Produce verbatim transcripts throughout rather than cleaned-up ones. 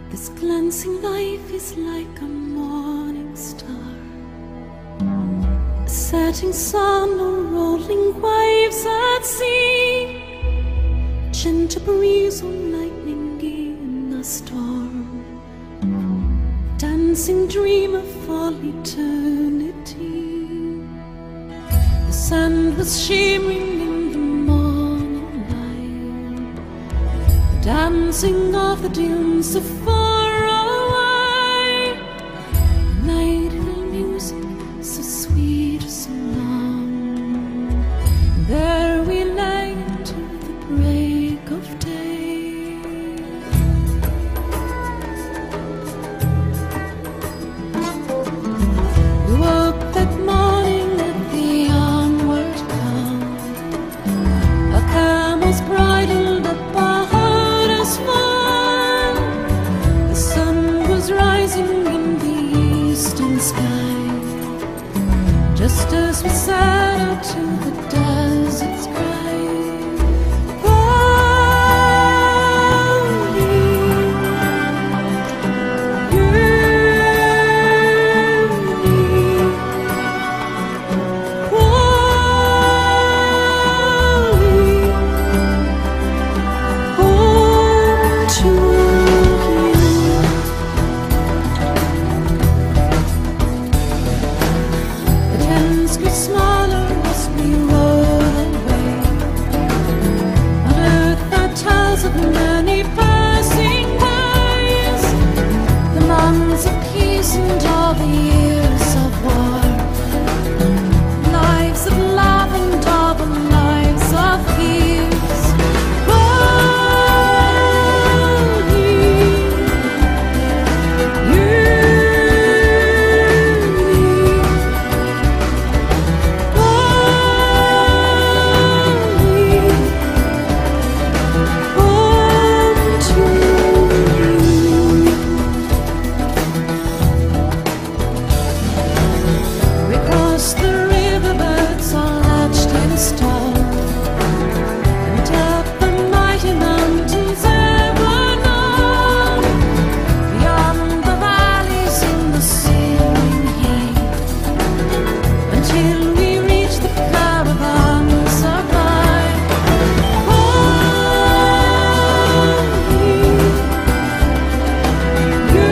This glancing life is like a morning star, a setting sun or rolling waves at sea, a gentle breeze or lightning in a storm, a dancing dream of all eternity. The sand was shimmering in the morning light, the dancing of the dunes so far away, nightingale music so sweet, so long. There we lay till the break of day. We woke that morning at the onward come, a camel's bridled up our hardest fun. The sun was rising in the eastern sky, just as we set out to the desert's cry. Holy, holy, home to you. The tents grew smaller as we rode away, unearthed the tales of many passing ways, the months of peace and all the years of war, lives of love and all the lives of fears. Holy, you. We crossed the riverbeds all etched in stone, and up the mighty mountains ever known, beyond the valleys in the searing heat, until we reached the caravans of light. Holy, you.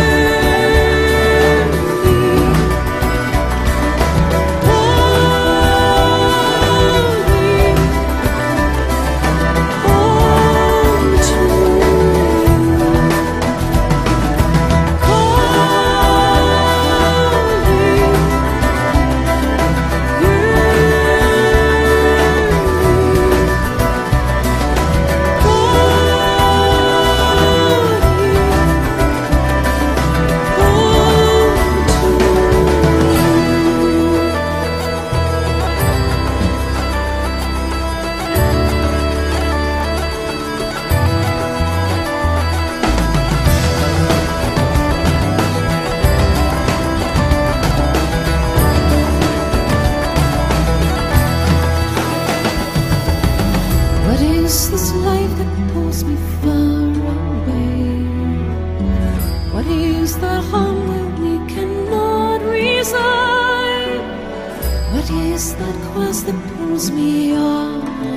What is this life that pulls me far away? What is that home where we cannot reside? What is that quest that pulls me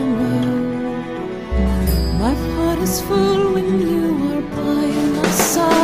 onward? My heart is full when you are by my side.